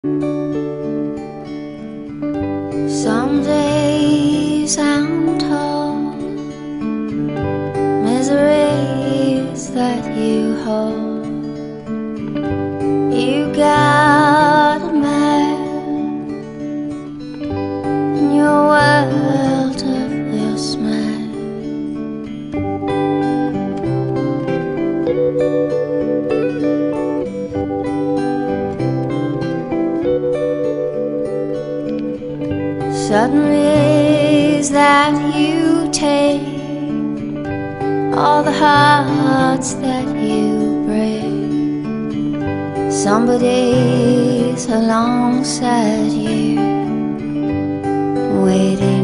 Some days I'm told miseries that you hold. You got a map in your world of this map. Sudden ways that you take, all the hearts that you break. Somebody's alongside you, waiting.